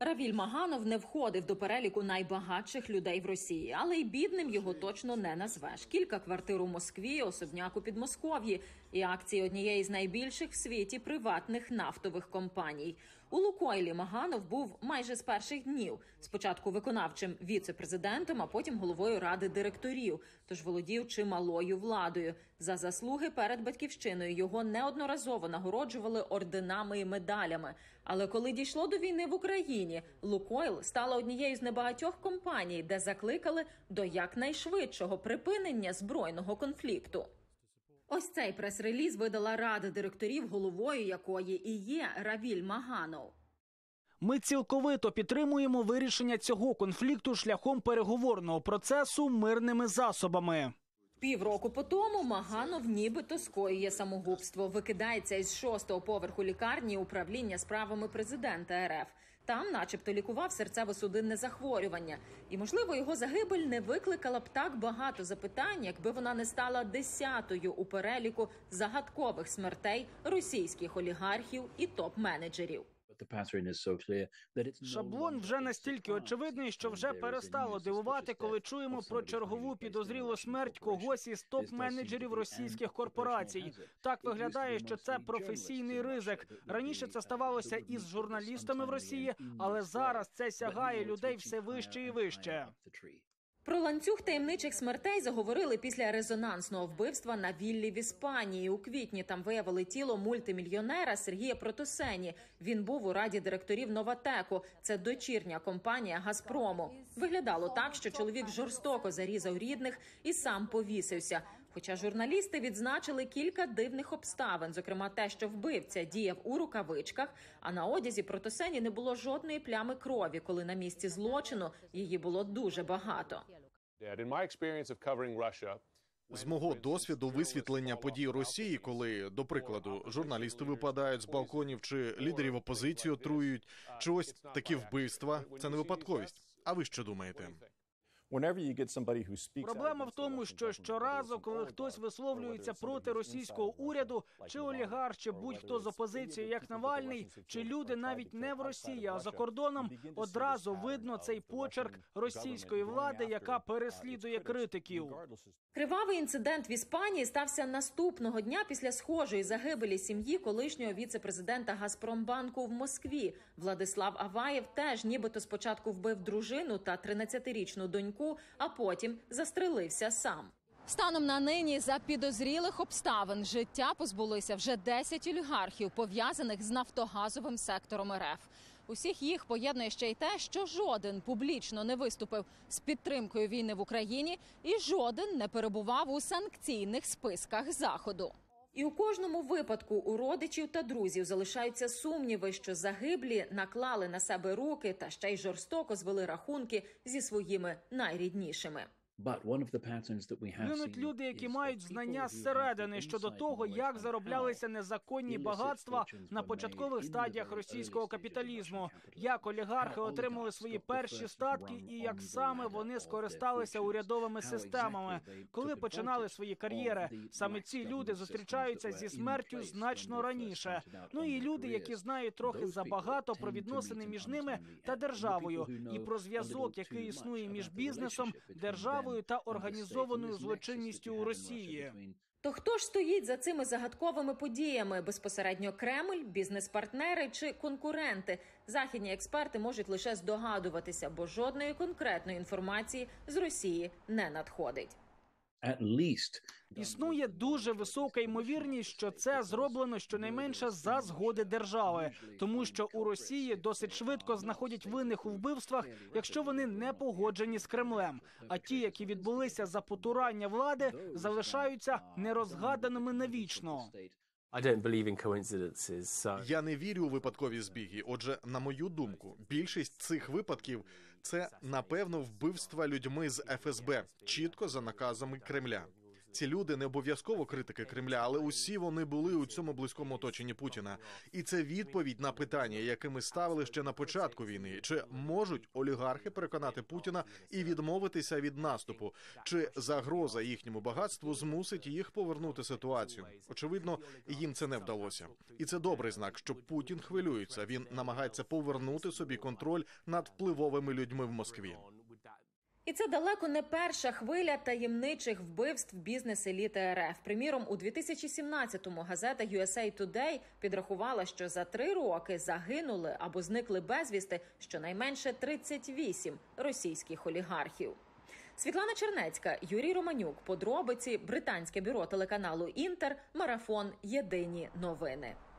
Равіль Маганов не входив до переліку найбагатших людей в Росії, але й бідним його точно не назвеш. Кілька квартир у Москві, особняк у Підмосков'ї і акції однієї з найбільших в світі приватних нафтових компаній. У «Лукойлі» Маганов був майже з перших днів. Спочатку виконавчим віце-президентом, а потім головою ради директорів. Тож володів чималою владою. За заслуги перед батьківщиною його неодноразово нагороджували орденами і медалями. Але коли дійшло до війни в Україні, «Лукойл» стала однією з небагатьох компаній, де закликали до якнайшвидшого припинення збройного конфлікту. Ось цей прес-реліз видала рада директорів, головою якої і є Равіль Маганов. Ми цілковито підтримуємо вирішення цього конфлікту шляхом переговорного процесу мирними засобами. Півроку по тому Маганов нібито скоює самогубство. Викидається із 6-го поверху лікарні управління справами президента РФ. Там начебто лікував серцево-судинне захворювання. І, можливо, його загибель не викликала б так багато запитань, якби вона не стала 10-ю у переліку загадкових смертей російських олігархів і топ-менеджерів. Шаблон вже настільки очевидний, що вже перестало дивувати, коли чуємо про чергову підозрілу смерть когось із топ-менеджерів російських корпорацій. Так виглядає, що це професійний ризик. Раніше це ставалося із журналістами в Росії, але зараз це сягає людей все вище і вище. Про ланцюг таємничих смертей заговорили після резонансного вбивства на віллі в Іспанії. У квітні там виявили тіло мультимільйонера Сергія Протосені. Він був у раді директорів «Новатеку». Це дочірня компанія «Газпрому». Виглядало так, що чоловік жорстоко зарізав рідних і сам повісився. Хоча журналісти відзначили кілька дивних обставин, зокрема те, що вбивця діяв у рукавичках, а на одязі Протосені не було жодної плями крові, коли на місці злочину її було дуже багато. З мого досвіду висвітлення подій Росії, коли, до прикладу, журналісти випадають з балконів чи лідерів опозиції отруюють, чи ось такі вбивства – це не випадковість. А ви що думаєте? Проблема в тому, що щоразу, коли хтось висловлюється проти російського уряду, чи олігарх, чи будь-хто з опозиції, як Навальний, чи люди навіть не в Росії, а за кордоном, одразу видно цей почерк російської влади, яка переслідує критиків. Кривавий інцидент в Іспанії стався наступного дня після схожої загибелі сім'ї колишнього віце-президента Газпромбанку в Москві. Владислав Аваєв теж нібито спочатку вбив дружину та 13-річну доньку, а потім застрелився сам. Станом на нині за підозрілих обставин життя позбулися вже 10 олігархів, пов'язаних з нафтогазовим сектором РФ. Усіх їх поєднує ще й те, що жоден публічно не виступив з підтримкою війни в Україні і жоден не перебував у санкційних списках Заходу. І у кожному випадку у родичів та друзів залишаються сумніви, що загиблі наклали на себе руки та ще й жорстоко звели рахунки зі своїми найріднішими. Гинуть люди, які мають знання зсередини щодо того, як зароблялися незаконні багатства на початкових стадіях російського капіталізму, як олігархи отримали свої перші статки і як саме вони скористалися урядовими системами, коли починали свої кар'єри. Саме ці люди зустрічаються зі смертю значно раніше. Ну і люди, які знають трохи забагато про відносини між ними та державою, і про зв'язок, який існує між бізнесом, державою та організованою злочинністю у Росії. То хто ж стоїть за цими загадковими подіями? Безпосередньо Кремль, бізнес-партнери чи конкуренти? Західні експерти можуть лише здогадуватися, бо жодної конкретної інформації з Росії не надходить. Існує дуже висока ймовірність, що це зроблено щонайменше за згоди держави, тому що у Росії досить швидко знаходять винних у вбивствах, якщо вони не погоджені з Кремлем, а ті, які відбулися за потурання влади, залишаються нерозгаданими навічно. Я не вірю у випадкові збіги. Отже, на мою думку, більшість цих випадків – це, напевно, вбивства людьми з ФСБ, чітко за наказами Кремля. Ці люди не обов'язково критики Кремля, але усі вони були у цьому близькому оточенні Путіна. І це відповідь на питання, яке ми ставили ще на початку війни. Чи можуть олігархи переконати Путіна і відмовитися від наступу? Чи загроза їхньому багатству змусить їх повернути ситуацію? Очевидно, їм це не вдалося. І це добрий знак, що Путін хвилюється. Він намагається повернути собі контроль над впливовими людьми в Москві. І це далеко не перша хвиля таємничих вбивств бізнес-еліти РФ. Приміром, у 2017-му газета USA Today підрахувала, що за 3 роки загинули або зникли безвісти щонайменше 38 російських олігархів. Світлана Чернецька, Юрій Романюк. Подробиці. Британське бюро телеканалу «Інтер». Марафон. Єдині новини.